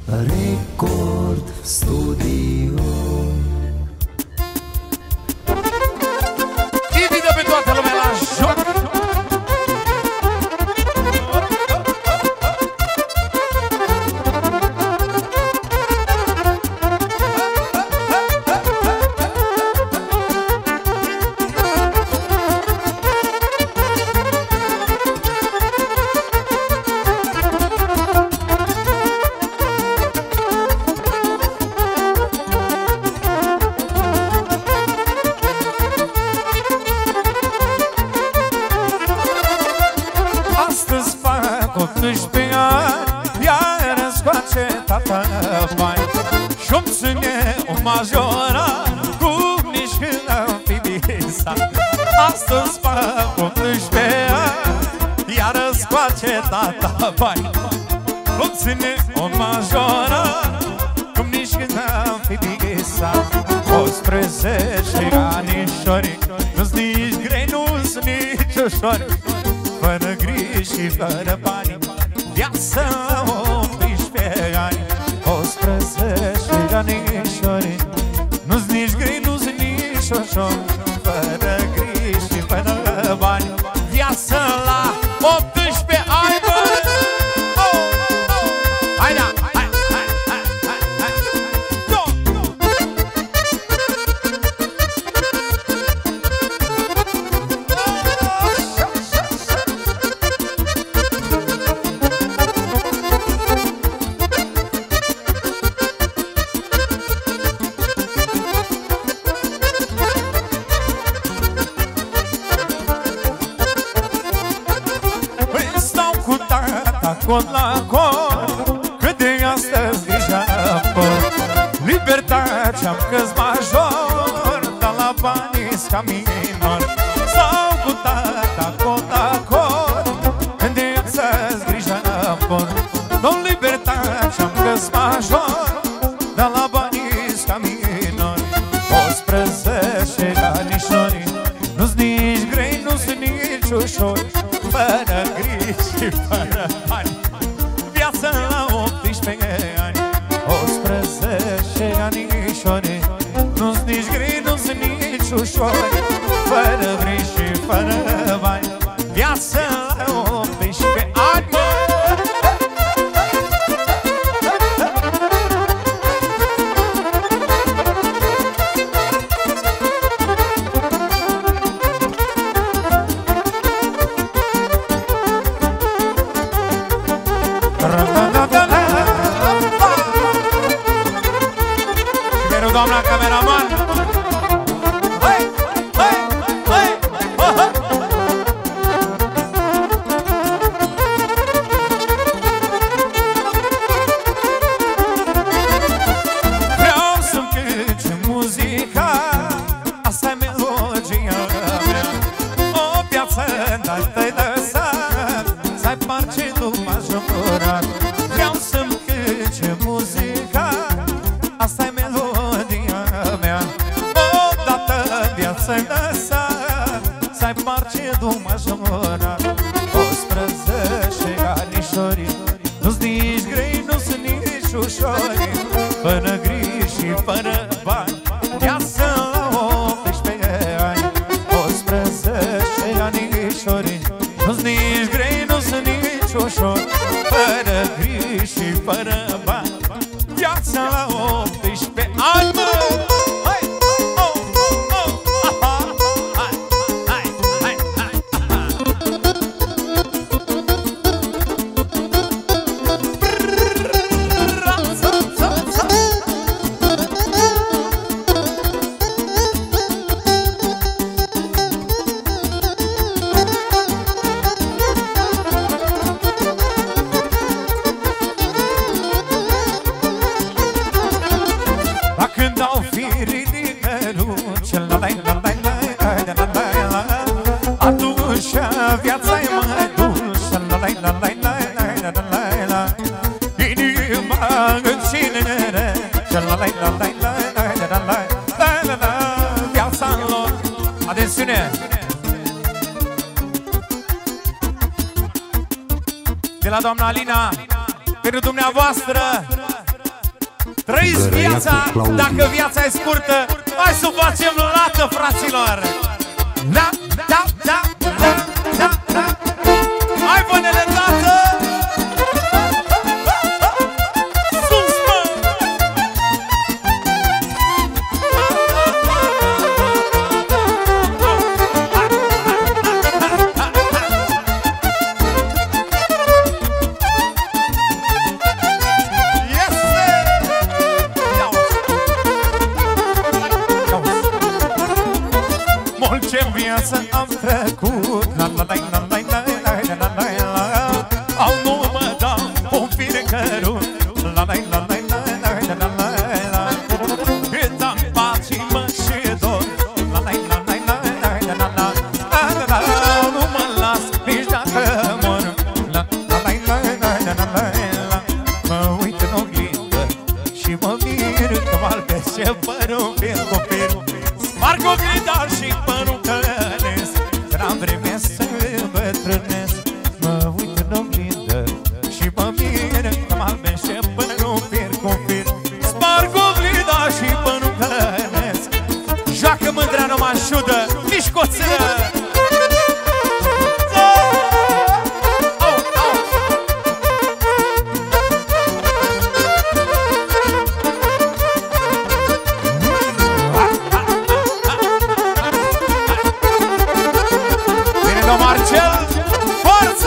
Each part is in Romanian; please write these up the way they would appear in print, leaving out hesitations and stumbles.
Record Studio. Invită pe toată lumea la joc. Și-mi ține o majora cum nici când am fi visat. Astăzi fac 18 ani, iar scoace tata bani. Îmi ține o majora cum nici când am fi visat. 11 anișori, nu-s nici grei, nu-s nici ușor, fără griji și fără bani, viața la 18 ani. 11 anișori, nu-s nici grei, nu-s nici ușor, fără griji și fără bani, viața la 18 ani, bă! Hai, da! Hai! Cod la cod, cât de astăzi grija-por, libertatea-mi că-s major, dar la banii-s ca minor. Stau cu tata cod la cod, cât de astăzi grija-por, dar libertatea-mi că-s major, dar la banii-s ca minor. 11 anișori, nu-s nici grei, nu-s nici ușor, fără griji și fără bani, viața la 18 ani. 11 anișori, nu-s nici grei, nu-s nici ușor, fără griji și fără bani, viața la 18 ani. Doamna cameraman, hai, hai, hai, hai. Vreau să-mi cânti muzica, asta-i melodia mea. O viață n-ai lăsat, să-ai parce numai jurat. Vreau să-mi cânti muzica, asta-i melodia mea. Odată viața-i lăsat, să-ai parce numai jurat. 11 anișori, nu-s nici grei, nu-s nici ușori, fără griji și fără bani, viața la 18 ani. 11 anișori, nu-s nici grei, nu-s nici ușor, fără griji și fără bani, viața la 18 ani, mă! Hai! Oh, oh, oh! Aha! Hai! Hai! Hai! Hai! Când au firii căruce, atunci viața-i mai dulce, inima înținere, viața lor. Atențiune! De la doamna Alina, pentru dumneavoastră, Trăiți viața, dacă viața e scurtă, hai să o facem lată, fraților! Da, da, da, da, da, da! Hai, bănele, tată! Sus, mă! Ce viață am trecut, la la la la la la la la la la. Au nu mă dau un fiecărul, la la la la la la la la. Cât am paci mă și dor, la la la la la la la la. Nu mă las nici dacă mor, la la la la la la la. Mă uit în oglindă și mă mir că mă albește părul fir cu fir. Sparg oglinda și părul călesc, n-am vreme să bătrânesc. Mă uit în oglindă și mă mir că mă albește părul fir cu fir. Sparg oglinda și părul călesc, joacă mândrea, nu mă ajută nici coțără. Marcel, forță!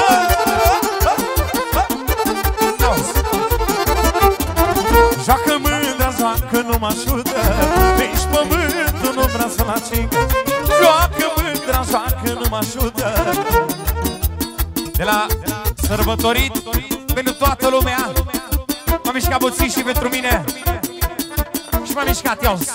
Joacă mândra, joacă, nu mă ajută, nici pământul nu vrea să-l atingă. Joacă mândra, joacă, nu mă ajută. De la sărbătorit pentru toată lumea, m-a mișcat puțin și pentru mine. Și m-a mișcat, iau-zi.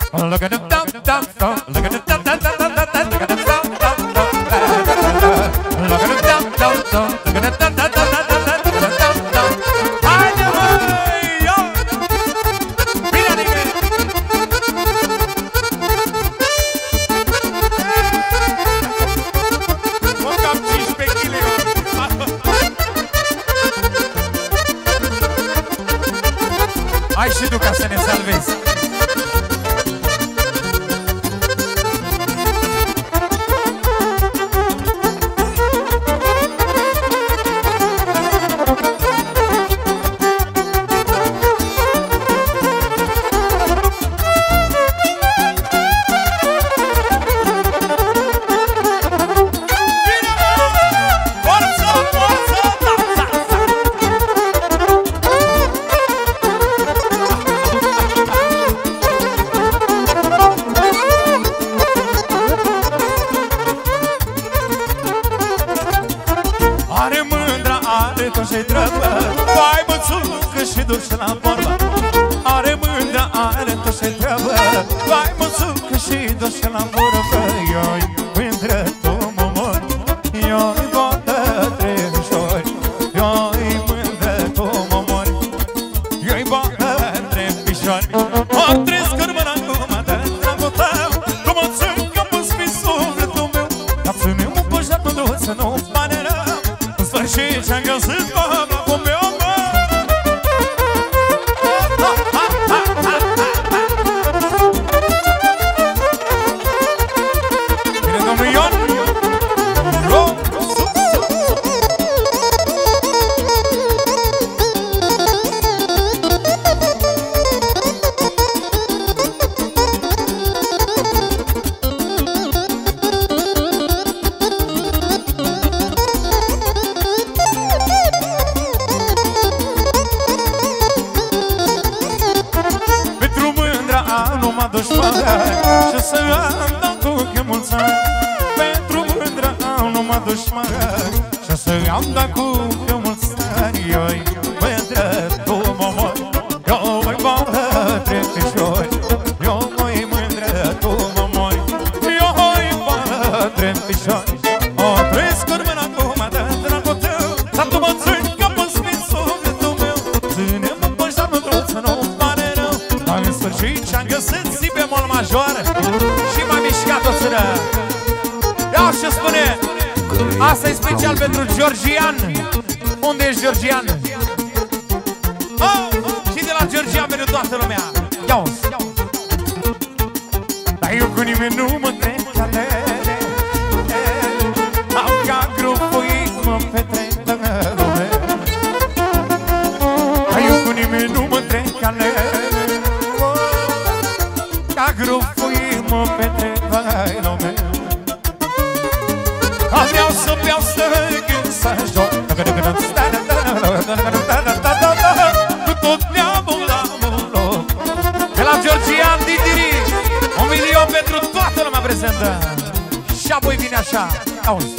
Haide, măi, ia! Bine, adică! Mă cam 15 kg. Hai și tu ca să ne salvezi. Și treabă, vai mățucă și duci la vorbă. Are mândra, are tot și treabă, vai mățucă și duci la vorbă. Eu-i mândră, tu mă mori, eu-i botă trebișori. Eu-i mândră, tu mă mori, eu-i botă trebișori. O trăiesc în mâna cu mă dă dragul tău, cum o țâncă pus fi sufletul meu. Capsul meu mă pușa cu duță, nu-mi pare rău. În sfârșit și-am găsit cu meu, mă. Bine, domnul Ion. Și să am dat cu că mulți ani. Pentru mândră am numai dușmani. Și să am dat cu că mulți ani. Eu-i mândră, tu mă mori, eu-i botă trebișori. Eu-i mândră, tu mă mori, eu-i botă trebișori. O trăiesc în mâna cu mă dă dragul tău, dar tu mă țin că mă spui sufletul meu. Ține-mă pășa nu trebuie să nu pare rău. Dar în sfârșit și-am găsit si bemol major și m-a mișcat o țără. Ia și spune, asta e special pentru Georgian. Unde ești, Georgian? Oh, și de la Georgian veni toată lumea. Ia-o-ți. Dar eu cu nimeni nu mă trec calele, au ca grupuit mă petrec de lume. Dar eu cu nimeni nu mă trec calele, ca grupuit mă petrec de lume. Vreau să beau, să gând, să joc cu tot neamul la loc. De la Georgian Didiri, 1 milion pentru toată lumea prezentă. Și apoi vine așa. Auzi.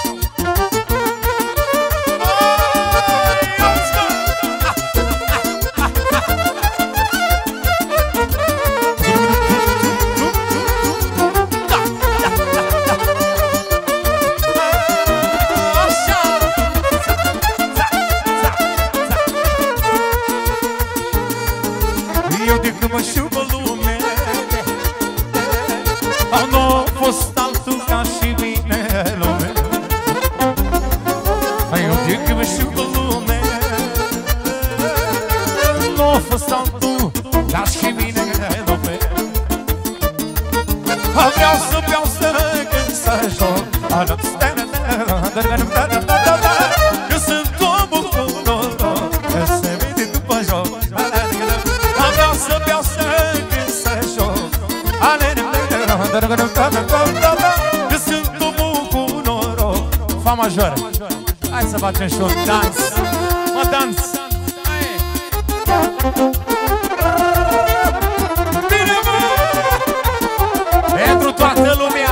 Fa majoră. Hai să facem și un dans. Mă dans. Bine, mă! Pentru toată lumea.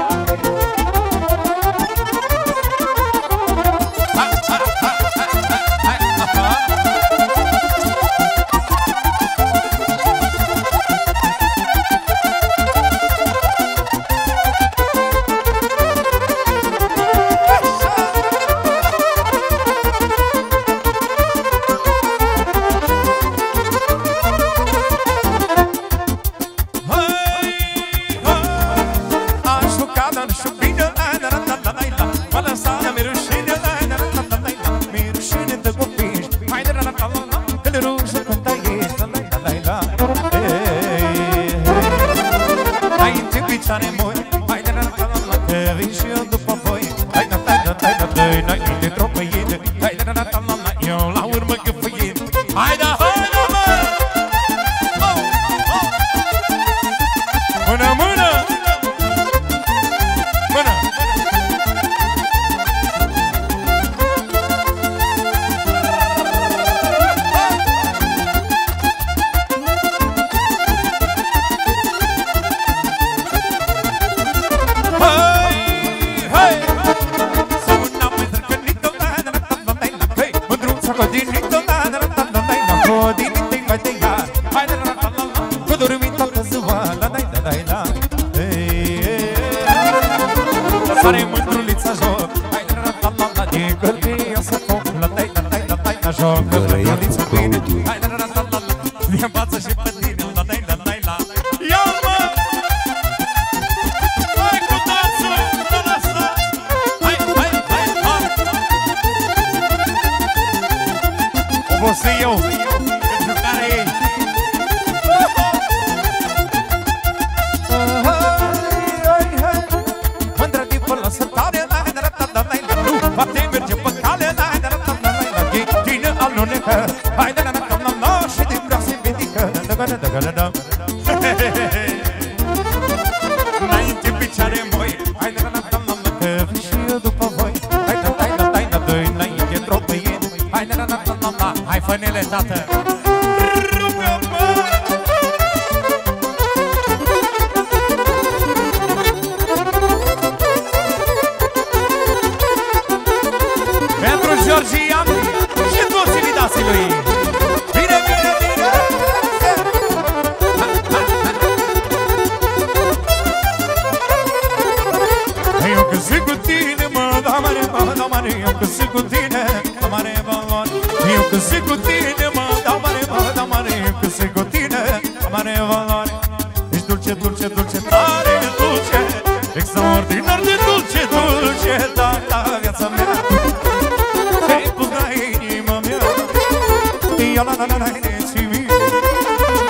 Hai, fănele, tată! Pentru Georgian și toți invitații lui! Bine, bine, bine! Eu că sunt cu tine, mă, da mare, eu că sunt cu tine, da mare, eu că sunt cu tine, mă, da mare, eu că sunt cu tine, da mare valoare. Ești dulce, dulce, dulce, tare dulce, extraordinar de dulce, dulce, da, viața mea. Te-ai pus la inima mea, ia la la la la,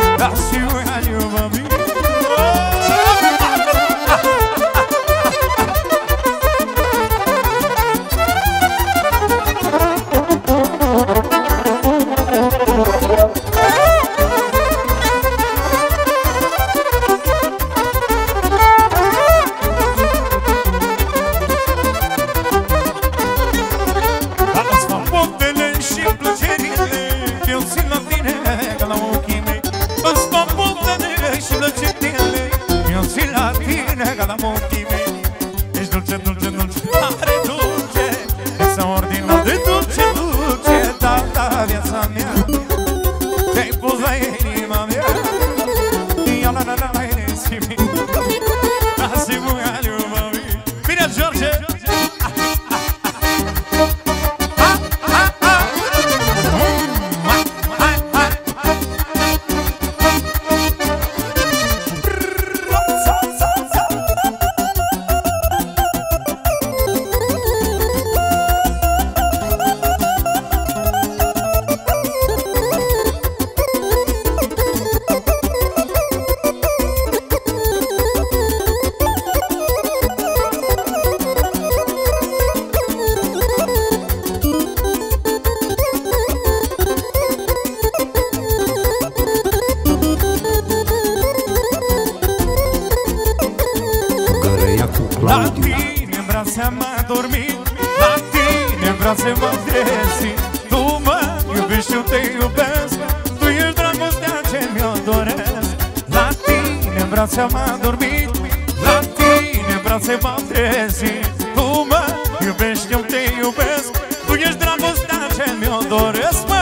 brațe m-am trezit. Tu mă iubești, eu te iubesc, tu ești dragostea ce mi-o doresc. La tine în brațe m-am dormit, la tine în brațe m-am trezit. Tu mă iubești, eu te iubesc, tu ești dragostea ce mi-o doresc, mă.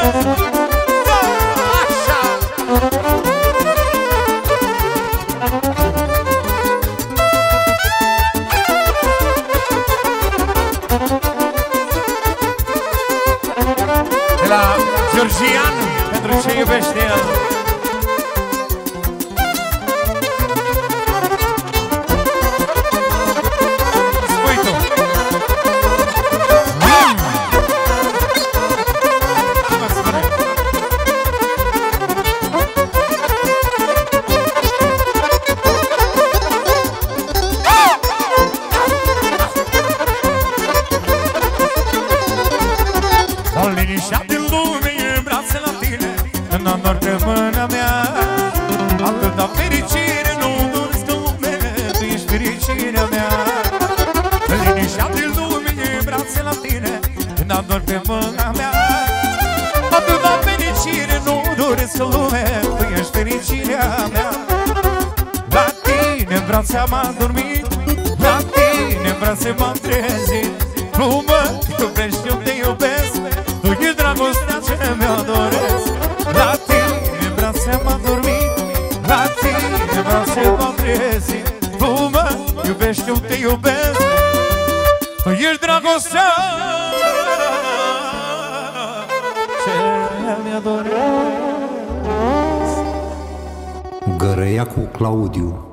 De la Georgian, pentru ce iubește el. Spui tu. Dau liniștea din lume în brațe la tine, când am doar pe mâna mea. Atâta fericire nu doresc în lume, tu ești fericirea mea. Liniștea din lume în brațe la tine, când am doar pe mâna mea. Atâta fericire nu doresc în lume, tu ești fericirea mea. La tine în brațe m-am dormit, la tine în brațe m-am trezit. Nu mă iubești, eu te iubesc, tu ești dragostea ce mi-o doresc. La tine în brațe m-am dormit, la tine în brațe m-am trezit. Tu mă iubești, eu te iubesc, tu ești dragostea ce mi-o doresc. Gărăia cu Claudiu.